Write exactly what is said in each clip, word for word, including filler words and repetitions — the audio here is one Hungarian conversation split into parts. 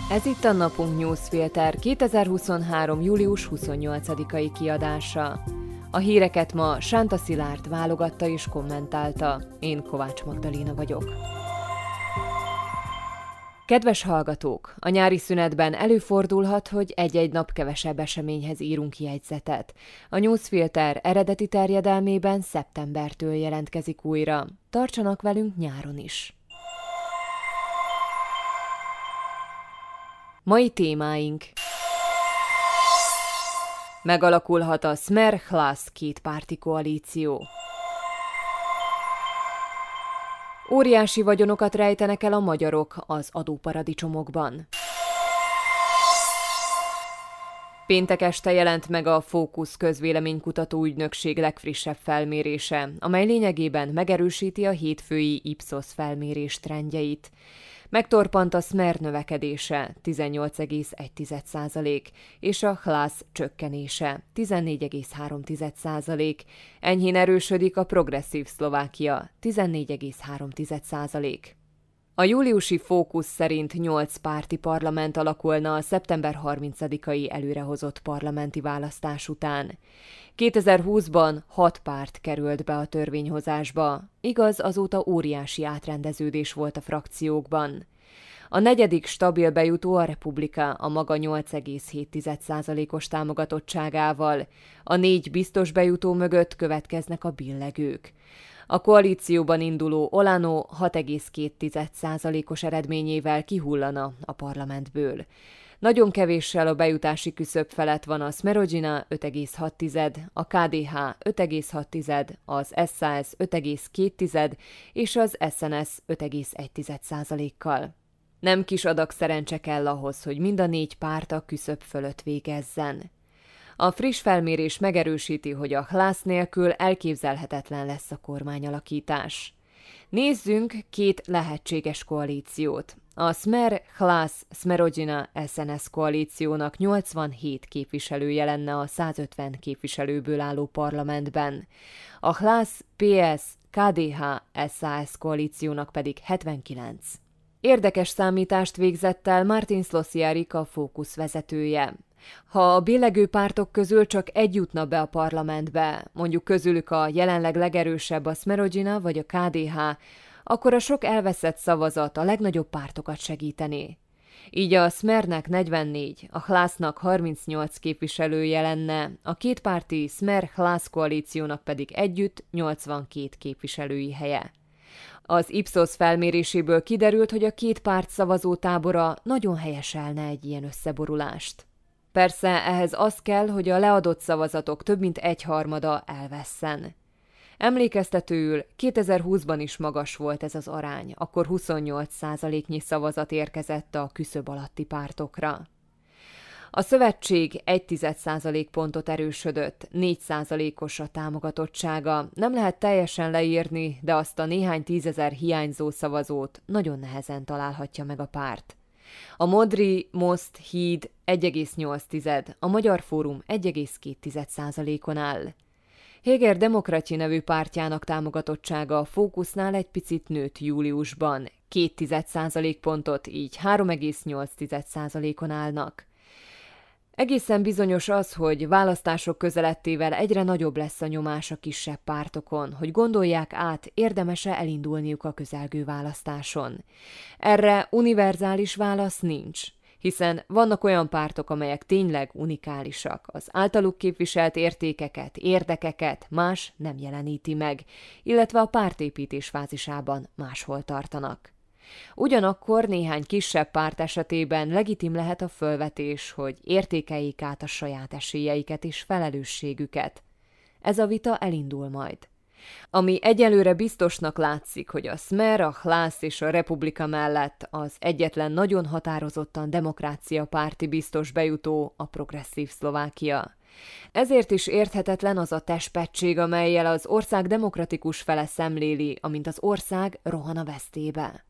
Ez itt a Napunk Newsfilter kétezer-huszonhárom. július huszonnyolcadikai kiadása. A híreket ma Sánta Szilárd válogatta és kommentálta. Én Kovács Magdalena vagyok. Kedves hallgatók! A nyári szünetben előfordulhat, hogy egy-egy nap kevesebb eseményhez írunk jegyzetet. A Newsfilter eredeti terjedelmében szeptembertől jelentkezik újra. Tartsanak velünk nyáron is! Mai témáink: megalakulhat a Smer-Hlas kétpárti koalíció. Óriási vagyonokat rejtenek el a magyarok az adóparadicsomokban. Péntek este jelent meg a Fókusz közvéleménykutató ügynökség legfrissebb felmérése, amely lényegében megerősíti a hétfői Ipsos felmérés trendjeit. Megtorpant a Smer növekedése tizennyolc egész egy százalék és a Hlas csökkenése tizennégy egész három százalék. Enyhén erősödik a Progresszív Szlovákia tizennégy egész három százalék. A júliusi Fókusz szerint nyolc párti parlament alakulna a szeptember harmincadikai előrehozott parlamenti választás után. kétezer-húszban hat párt került be a törvényhozásba, igaz, azóta óriási átrendeződés volt a frakciókban. A negyedik stabil bejutó a Republika a maga nyolc egész hét százalékos támogatottságával, a négy biztos bejutó mögött következnek a billegők. A koalícióban induló Olano hat egész két százalékos eredményével kihullana a parlamentből. Nagyon kevéssel a bejutási küszöb felett van a Smerodina öt egész hat, a ká dé há öt egész hat, az es zé es öt egész két és az es en es öt egész egy százalékkal. Nem kis adag szerencse kell ahhoz, hogy mind a négy párt a küszöb fölött végezzen. A friss felmérés megerősíti, hogy a Hlas nélkül elképzelhetetlen lesz a kormányalakítás. Nézzünk két lehetséges koalíciót. A Smer-Hlas-Smerodina-es en es koalíciónak nyolcvanhét képviselője lenne a százötven képviselőből álló parlamentben. A Hlas-pé es ká dé há-es zé es koalíciónak pedig hetvenkilenc. Érdekes számítást végzett el Martin Szlosziárik, a Fókusz vezetője. Ha a billegő pártok közül csak egy jutna be a parlamentbe, mondjuk közülük a jelenleg legerősebb a Smerodina vagy a ká dé há, akkor a sok elveszett szavazat a legnagyobb pártokat segítené. Így a Smernek negyvennégy, a Hlasnak harmincnyolc képviselője lenne, a kétpárti Smer-Hlas koalíciónak pedig együtt nyolcvankét képviselői helye. Az Ipsos felméréséből kiderült, hogy a két párt szavazótábora nagyon helyeselne egy ilyen összeborulást. Persze ehhez az kell, hogy a leadott szavazatok több mint egyharmada elvesszen. Emlékeztetőül kétezer-húszban is magas volt ez az arány, akkor huszonnyolc százaléknyi szavazat érkezett a küszöb alatti pártokra. A szövetség egy százalékpontot erősödött, négy százalékos a támogatottsága, nem lehet teljesen leírni, de azt a néhány tízezer hiányzó szavazót nagyon nehezen találhatja meg a párt. A Modri, Most, Híd egy egész nyolc, a Magyar Fórum egy egész két százalékon áll. Héger Demokratyi nevű pártjának támogatottsága a Fókusznál egy picit nőtt júliusban, két százalékpontot, így három egész nyolc százalékon állnak. Egészen bizonyos az, hogy választások közelettével egyre nagyobb lesz a nyomás a kisebb pártokon, hogy gondolják át, érdemes-e elindulniuk a közelgő választáson. Erre univerzális válasz nincs, hiszen vannak olyan pártok, amelyek tényleg unikálisak, az általuk képviselt értékeket, érdekeket más nem jeleníti meg, illetve a pártépítés fázisában máshol tartanak. Ugyanakkor néhány kisebb párt esetében legitim lehet a fölvetés, hogy értékeljék át a saját esélyeiket és felelősségüket. Ez a vita elindul majd. Ami egyelőre biztosnak látszik, hogy a Smer, a Hlas és a Republika mellett az egyetlen nagyon határozottan demokrácia párti biztos bejutó a Progresszív Szlovákia. Ezért is érthetetlen az a testpettség, amellyel az ország demokratikus fele szemléli, amint az ország rohan a vesztébe.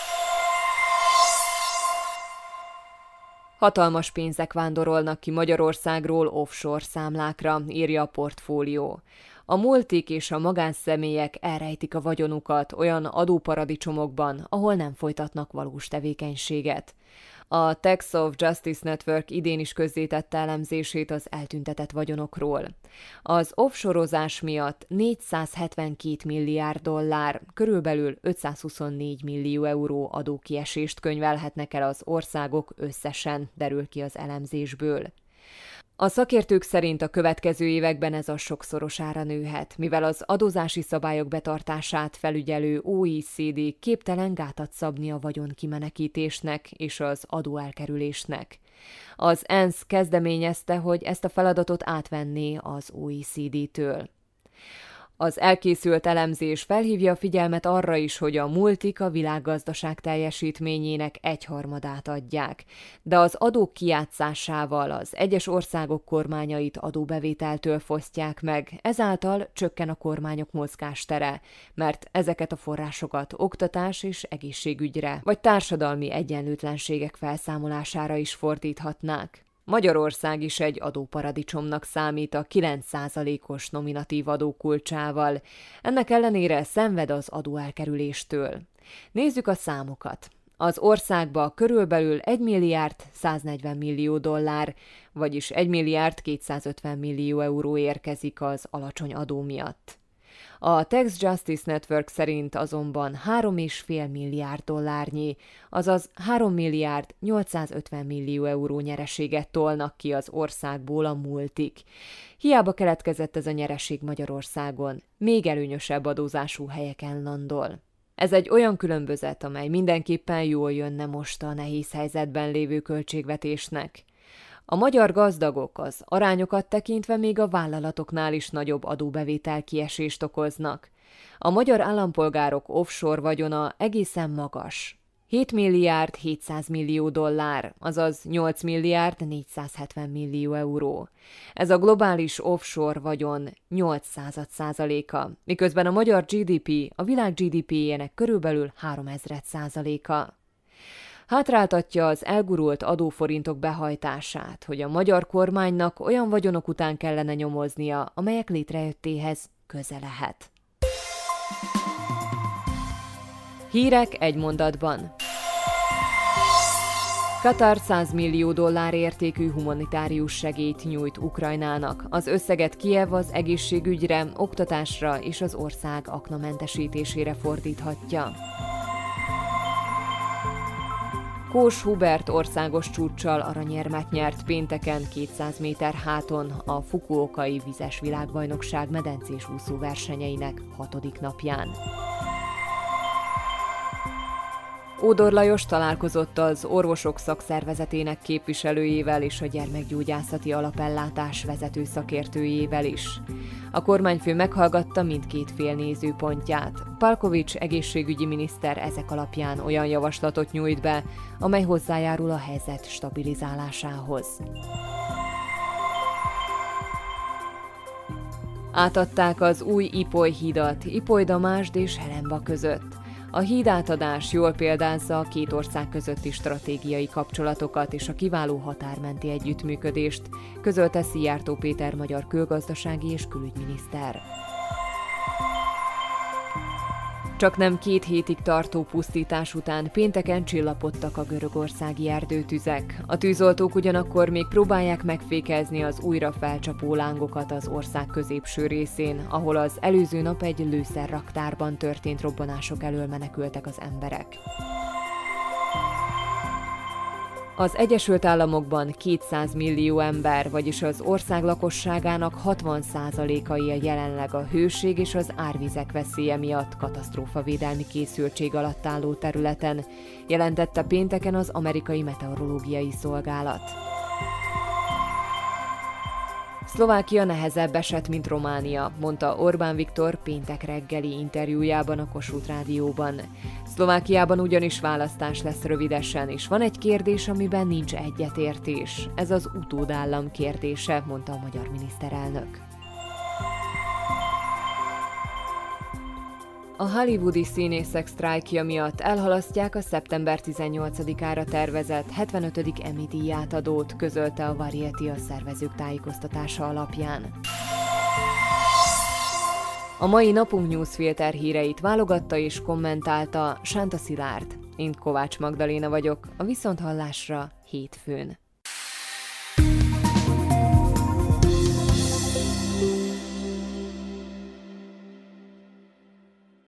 Hatalmas pénzek vándorolnak ki Magyarországról offshore számlákra, írja a Portfólió. A multik és a magánszemélyek elrejtik a vagyonukat olyan adóparadicsomokban, ahol nem folytatnak valós tevékenységet. A Tax of Justice Network idén is közzétette elemzését az eltüntetett vagyonokról. Az offshore-ozás miatt négyszázhetvenkét milliárd dollár, körülbelül ötszázhuszonnégy millió euró adókiesést könyvelhetnek el az országok összesen, derül ki az elemzésből. A szakértők szerint a következő években ez a sokszorosára nőhet, mivel az adózási szabályok betartását felügyelő o e cé dé képtelen gátat szabni a vagyonkimenekítésnek és az adóelkerülésnek. Az ENSZ kezdeményezte, hogy ezt a feladatot átvenné az o e cé dé-től. Az elkészült elemzés felhívja a figyelmet arra is, hogy a multik a világgazdaság teljesítményének egyharmadát adják, de az adók kijátszásával az egyes országok kormányait adóbevételtől fosztják meg, ezáltal csökken a kormányok mozgástere, mert ezeket a forrásokat oktatás és egészségügyre, vagy társadalmi egyenlőtlenségek felszámolására is fordíthatnák. Magyarország is egy adóparadicsomnak számít a kilenc százalékos nominatív adókulcsával, ennek ellenére szenved az adóelkerüléstől. Nézzük a számokat. Az országba körülbelül egy milliárd száznegyven millió dollár, vagyis egy milliárd kétszázötven millió euró érkezik az alacsony adó miatt. A Tax Justice Network szerint azonban három egész öt milliárd dollárnyi, azaz három milliárd nyolcszázötven millió euró nyereséget tolnak ki az országból a multik. Hiába keletkezett ez a nyereség Magyarországon, még előnyösebb adózású helyeken landol. Ez egy olyan különbözet, amely mindenképpen jól jönne most a nehéz helyzetben lévő költségvetésnek. A magyar gazdagok az arányokat tekintve még a vállalatoknál is nagyobb adóbevétel kiesést okoznak. A magyar állampolgárok offshore vagyona egészen magas. hét milliárd hétszáz millió dollár, azaz nyolc milliárd négyszázhetven millió euró. Ez a globális offshore vagyon nyolc század százaléka, miközben a magyar gé dé pé a világ gé dé péjének körülbelül háromezred százaléka. Hátráltatja az elgurult adóforintok behajtását, hogy a magyar kormánynak olyan vagyonok után kellene nyomoznia, amelyek létrejöttéhez köze lehet. Hírek egy mondatban. Katar száz millió dollár értékű humanitárius segélyt nyújt Ukrajnának. Az összeget Kijev az egészségügyre, oktatásra és az ország aknamentesítésére fordíthatja. Kós Hubert országos csúccsal aranyérmet nyert pénteken kétszáz méter háton a Fukuokai vizes világbajnokság medencés úszó versenyeinek hatodik napján. Ódor Lajos találkozott az orvosok szakszervezetének képviselőjével és a gyermekgyógyászati alapellátás vezető szakértőjével is. A kormányfő meghallgatta mindkét fél nézőpontját. Palkovics egészségügyi miniszter ezek alapján olyan javaslatot nyújt be, amely hozzájárul a helyzet stabilizálásához. Átadták az új Ipoly hídat Ipoly-Damásd és Helenba között. A hídátadás jól példázza a két ország közötti stratégiai kapcsolatokat és a kiváló határmenti együttműködést, közölte Szijjártó Péter magyar külgazdasági és külügyminiszter. Csaknem két hétig tartó pusztítás után pénteken csillapodtak a görögországi erdőtüzek. A tűzoltók ugyanakkor még próbálják megfékezni az újra felcsapó lángokat az ország középső részén, ahol az előző nap egy lőszerraktárban történt robbanások elől menekültek az emberek. Az Egyesült Államokban kétszáz millió ember, vagyis az ország lakosságának hatvan százaléka él jelenleg a hőség és az árvizek veszélye miatt katasztrófavédelmi készültség alatt álló területen, jelentette pénteken az amerikai meteorológiai szolgálat. Szlovákia nehezebb eset, mint Románia, mondta Orbán Viktor péntek reggeli interjújában a Kossuth Rádióban. Szlovákiában ugyanis választás lesz rövidesen, és van egy kérdés, amiben nincs egyetértés. Ez az utódállam kérdése, mondta a magyar miniszterelnök. A hollywoodi színészek sztrájkja miatt elhalasztják a szeptember tizennyolcadikára tervezett hetvenötödik Emmy-díj átadót, közölte a Variety a szervezők tájékoztatása alapján. A mai Napunk Newsfilter híreit válogatta és kommentálta Sánta Szilárd. Én Kovács Magdaléna vagyok, a Viszonthallásra hétfőn.